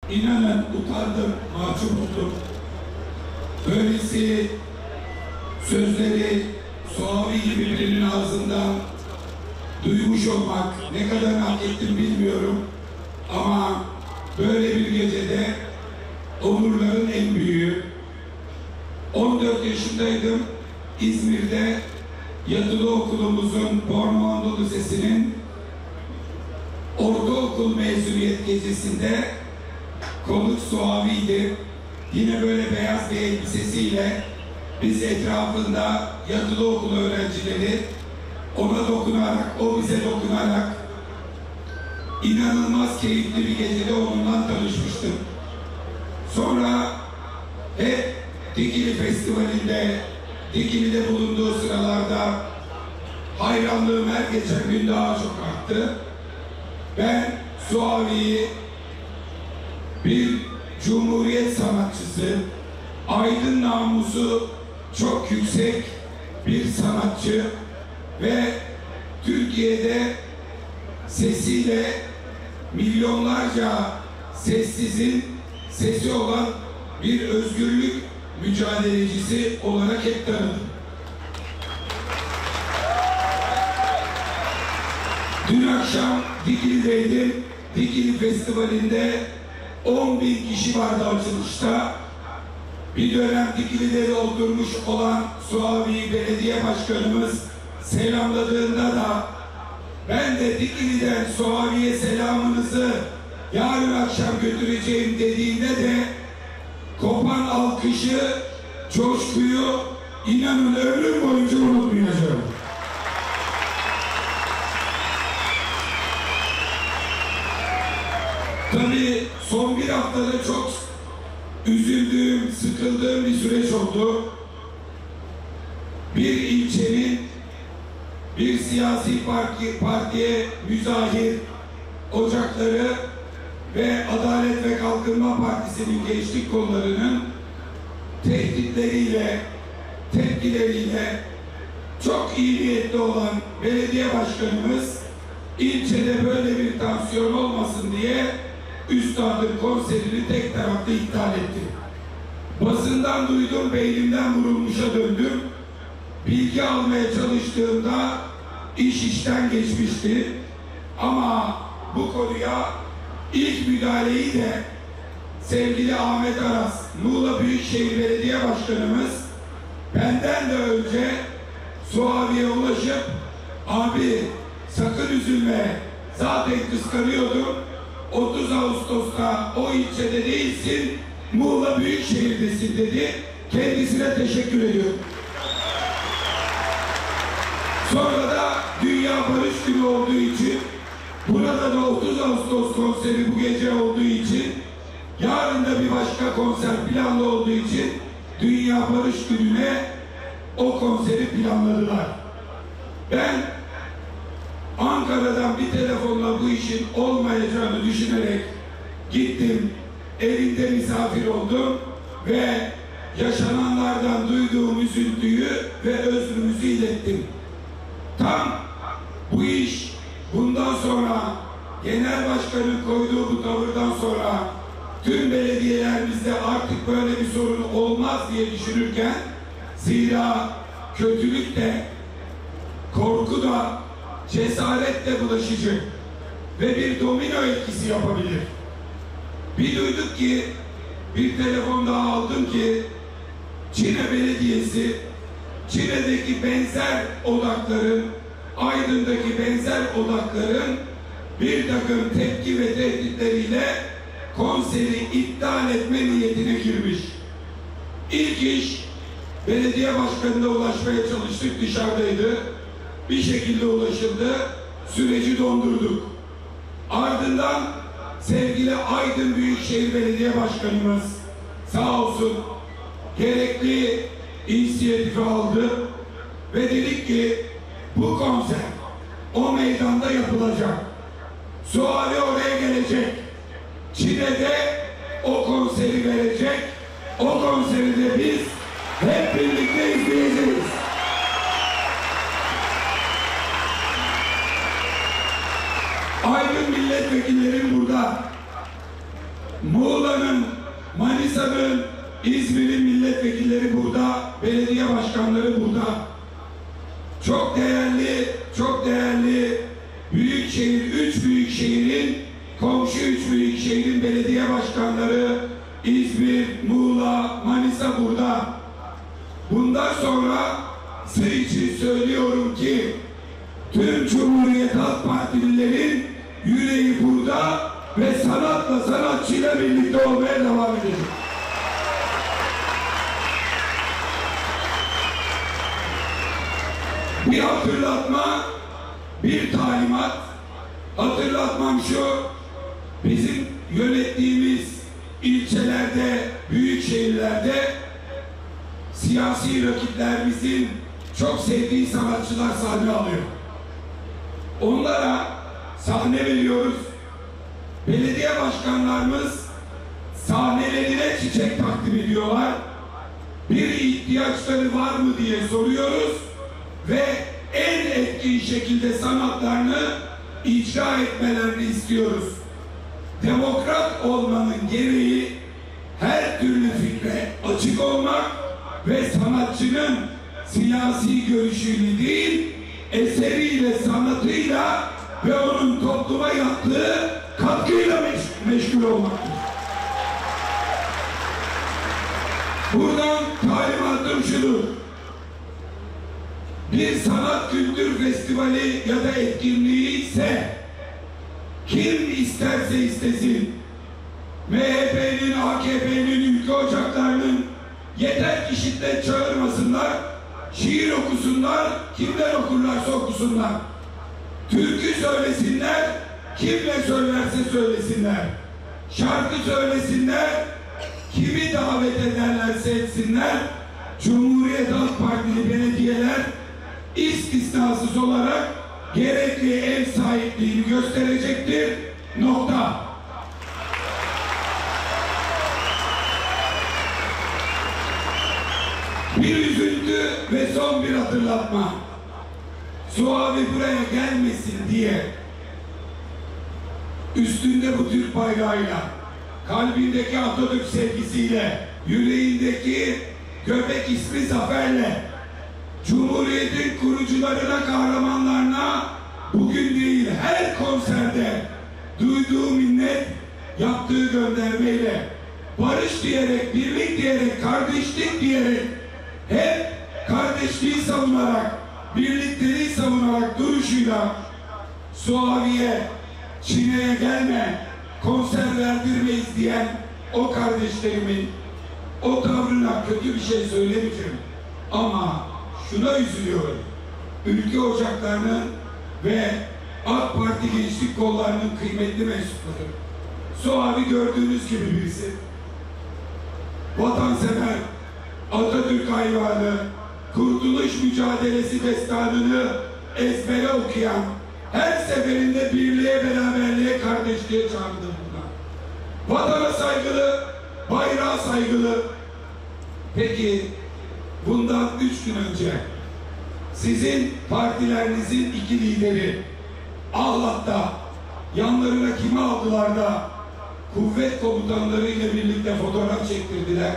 İnanın utandım, mahcup oldum. Böylesi sözleri Suavi gibi birinin ağzından duymuş olmak ne kadar hak ettim bilmiyorum. Ama böyle bir gecede onurların en büyüğü. 14 yaşındaydım. İzmir'de yatılı okulumuzun Bornholm Lisesi'nin ortaokul mezuniyet gecesinde konuk Suavi'ydi. Yine böyle beyaz bir elbisesiyle biz etrafında yatılı okul öğrencileri ona dokunarak, o bize dokunarak inanılmaz keyifli bir gecede onunla tanışmıştım. Sonra hep Dikili Festivali'nde, Dikili'de bulunduğu sıralarda hayranlığım her geçen gün daha çok arttı. Ben Suavi'yi bir Cumhuriyet sanatçısı, aydın namusu çok yüksek bir sanatçı ve Türkiye'de sesiyle milyonlarca sessizin sesi olan bir özgürlük mücadelecisi olarak hep tanıdım. Dün akşam Dikili'deydim. Dikili Festivali'nde 10.000 kişi vardı açılışta. Bir dönem Dikili'de oturmuş olan Suavi Belediye Başkanımız selamladığında da ben de Dikili'den Suavi'ye selamınızı yarın akşam götüreceğim dediğinde de kopan alkışı, coşkuyu inanın ömrüm boyunca unutmayacağım. Tabii son bir haftada çok üzüldüğüm, sıkıldığım bir süreç oldu. Bir ilçenin bir siyasi partiye müzahir ocakları ve Adalet ve Kalkınma Partisi'nin gençlik kollarının tehditleriyle, tepkileriyle çok iyi niyetli olan belediye başkanımız ilçede böyle bir tansiyon olmasın diye Üstad'ın konserini tek taraflı iptal etti. Basından duydum, beynimden vurulmuşa döndüm. Bilgi almaya çalıştığımda iş işten geçmişti. Ama bu konuya ilk müdahaleyi de sevgili Ahmet Aras, Muğla Büyükşehir Belediye Başkanımız benden de önce Suavi'ye ulaşıp abi sakın üzülme, zaten kıskanıyordum, 30 Ağustos'ta o ilçede değilsin, Muğla Büyükşehir'desin dedi. Kendisine teşekkür ediyorum. Sonra da Dünya Barış Günü olduğu için, burada da 30 Ağustos konseri bu gece olduğu için, yarın da bir başka konser planlı olduğu için Dünya Barış Günü'ne o konseri planladılar. Ben Ankara'dan bir telefonla bu işin olmayacağını düşünerek gittim, evinde misafir oldum ve yaşananlardan duyduğum üzüntüyü ve özrümüzü ilettim. Tam bu iş bundan sonra genel başkanın koyduğu bu tavırdan sonra tüm belediyelerimizde artık böyle bir sorun olmaz diye düşünürken, zira kötülük de, korku da, cesaret de bulaşıcı ve bir domino etkisi yapabilir. Bir duyduk ki, bir telefon daha aldım ki Çine Belediyesi, Çine'deki benzer odakların, Aydın'daki benzer odakların bir takım tepki ve tehditleriyle konseri iptal etme niyetine girmiş. İlk iş belediye başkanına ulaşmaya çalıştık, dışarıdaydı. Bir şekilde ulaşıldı, süreci dondurduk. Ardından sevgili Aydın Büyükşehir Belediye Başkanımız sağ olsun gerekli inisiyatifi aldı ve dedik ki bu konser o meydanda yapılacak. Suavi oraya gelecek. Çine'de o konseri verecek. O konseri de biz hep birlikte izleyeceğiz. Aydın milletvekillerim burada. Muğla'nın, Manisa'nın, İzmir'in milletvekilleri burada, belediye başkanları burada. Çok değerli, çok değerli büyükşehir, 3 büyükşehirin, komşu 3 büyükşehirin belediye başkanları, İzmir, Muğla, Manisa burada. Bundan sonra sizin için söylüyorum ki tüm Cumhuriyet Halk Partililerin yüreği burada ve sanatla, sanatçıyla birlikte olmaya devam edecek. Bir hatırlatma, bir talimat. Hatırlatmam şu: bizim yönettiğimiz ilçelerde, büyük şehirlerde siyasi rakiplerimizin çok sevdiği sanatçılar sahne alıyor. Onlara sahne veriyoruz. Belediye başkanlarımız sahnelerine çiçek takdim ediyorlar. Bir ihtiyaçları var mı diye soruyoruz ve en etkin şekilde sanatlarını icra etmelerini istiyoruz. Demokrat olmanın gereği her türlü fikre açık olmak ve sanatçının siyasi görüşüyle değil, eseriyle, sanatıyla ve onun topluma yaptığı katkıyla meşgul olmaktır. Buradan talimatım şudur: bir sanat kültür festivali ya da etkinliği ise kim isterse istesin, MHP'nin, AKP'nin, ülke ocaklarının, yeter ki şiddet çağırmasınlar, şiir okusunlar, kimler okurlarsa okusunlar. Türkü söylesinler, kimle söylerse söylesinler. Şarkı söylesinler, kimi davet ederlerse etsinler. Cumhuriyet Halk Partili belediyeler istisnasız olarak gerekli ev sahipliğini gösterecektir. Nokta. Bir üzüntü ve son bir hatırlatma. Suavi buraya gelmesin diye üstünde bu Türk bayrağıyla, kalbindeki Atatürk sevgisiyle, yüreğindeki göbek ismi zaferle, Cumhuriyet'in kurucularına, kahramanlarına bugün değil her konserde duyduğu minnet, yaptığı göndermeyle barış diyerek, birlik diyerek, kardeşlik diyerek, hep kardeşliği savunarak, birlikteliği savunarak duruşuyla Suavi'ye, Çin'e gelme, konser verdirmeyiz diyen o kardeşlerimin o tavrına kötü bir şey söylemeyeceğim. Ama şuna üzülüyorum: ülke ocaklarının ve AK Parti gençlik kollarının kıymetli mensupları. Suavi gördüğünüz gibi birisi. Vatansever, Atatürk hayranı, kurtuluş mücadelesi destanını ezbere okuyan, her seferinde birliğe, beraberliğe, kardeşliğe çağırdı bunlar. Vatana saygılı, bayrağa saygılı. Peki bundan 3 gün önce sizin partilerinizin 2 lideri Ahlat'ta yanlarına kimi aldılar da kuvvet komutanlarıyla birlikte fotoğraf çektirdiler?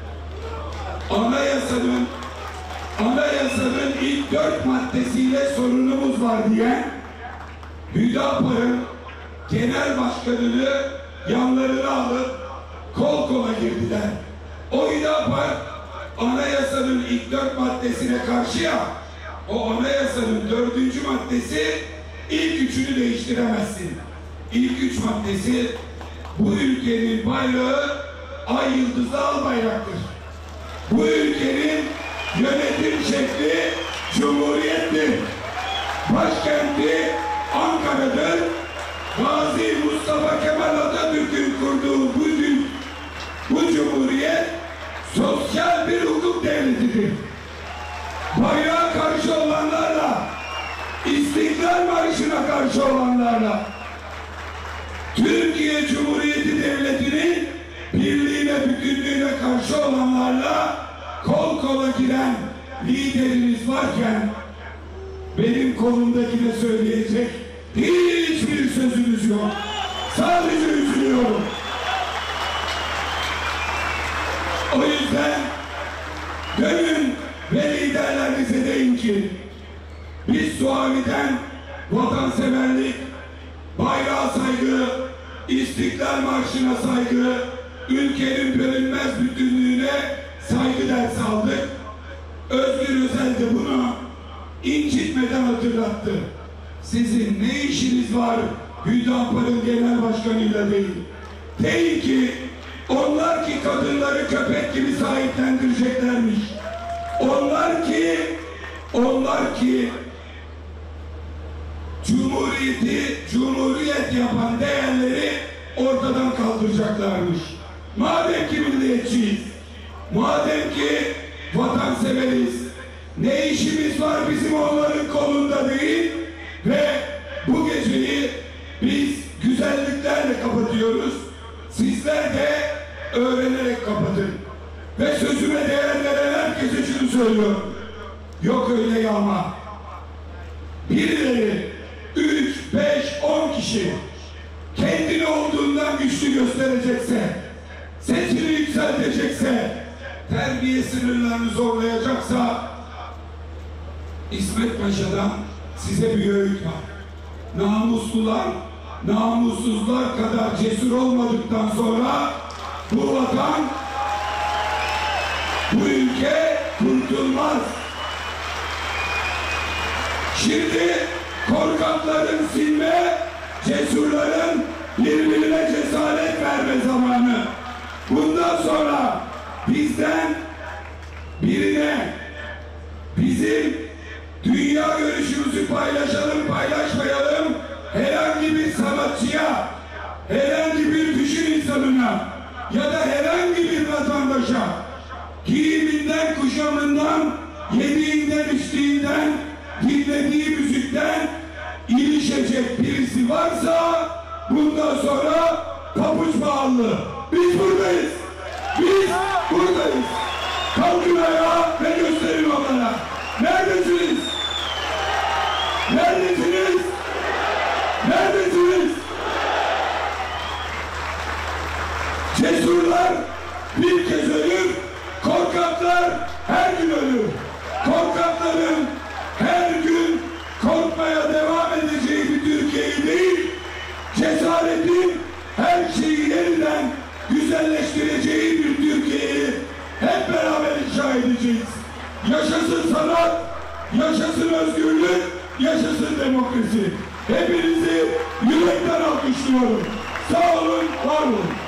Anayasanın ilk 4 maddesiyle sorunumuz var diye Hüdapar'ın genel başkanını yanlarına alıp kol kola girdiler. O Hüdapar anayasanın ilk 4 maddesine karşı ya, o anayasanın 4. maddesi ilk 3'ünü değiştiremezsin. İlk 3 maddesi bu ülkenin bayrağı ay yıldızlı al bayraktır. Bu ülkenin yönetim şekli Cumhuriyettir. Başkenti Ankara'dır. Gazi Mustafa Kemal Atatürk'ün kurduğu bu Cumhuriyet sosyal bir hukuk devletidir. Bayrağa karşı olanlarla, İstiklal Marşı'na karşı olanlarla, Türkiye Cumhuriyeti Devleti'nin birliğine, bütünlüğüne karşı olanlarla kol kola giren lideriniz varken benim kolumdakine söyleyecek hiçbir sözünüz yok. Sadece üzülüyorum. O yüzden dönün ve liderlerinize deyin ki biz Suami'den vatanseverlik, bayrağa saygı, İstiklal Marşı'na saygı, ülkenin bölünmez bütünlüğüne saygı dersi aldık. Özgür Özel de bunu incitmeden hatırlattı. Sizin ne işiniz var Hüdapar'ın genel başkanıyla değil. Değil ki onlar ki kadınları köpek gibi sahiplendireceklermiş. Onlar ki cumhuriyet yapan değerleri ortadan kaldıracaklarmış. Madem ki milliyetçiyiz, madem ki vatanseveriz, ne işimiz var bizim onların kolunda değil ve bu geceyi biz güzelliklerle kapatıyoruz. Sizler de öğrenerek kapatın. Ve sözüme değer veren herkese şunu söylüyorum. Yok öyle yağma. Birileri 3, 5, 10 kişi kendini olduğundan güçlü gösterecekse, sesini yükseltecekse, terbiye sınırlarını zorlayacaksa İsmet Paşa'dan size bir öğüt var. Namuslular, namussuzlar kadar cesur olmadıktan sonra bu vatan, bu ülke kurtulmaz. Şimdi korkakların silme, cesurların birbirine cesaret verme zamanı. Bundan sonra bizden birine bizim dünya görüşümüzü paylaşalım, paylaşmayalım, herhangi bir sanatçıya, herhangi bir düşün insanına ya da herhangi bir vatandaşa giyiminden, kuşamından, yediğinden, içtiğinden, dinlediği müzikten ilişecek birisi varsa bundan sonra pabuç bağlı. Biz buradayız. Biz buradayız. Kalkın ayağa ve gösterin onlara. Neredesiniz? Neredesiniz? Neredesiniz? Cesurlar bir kez ölür, korkaklar her gün ölür. Korkakların her gün korkmaya devam edeceği bir Türkiye'yi değil, cesaretin her şeyi yeniden güzelleştireceği bir Türkiye'yi hep beraber inşa edeceğiz. Yaşasın sanat, yaşasın özgürlük, yaşasın demokrasi. Hepinizi yürekten alkışlıyorum. Sağ olun, var olun.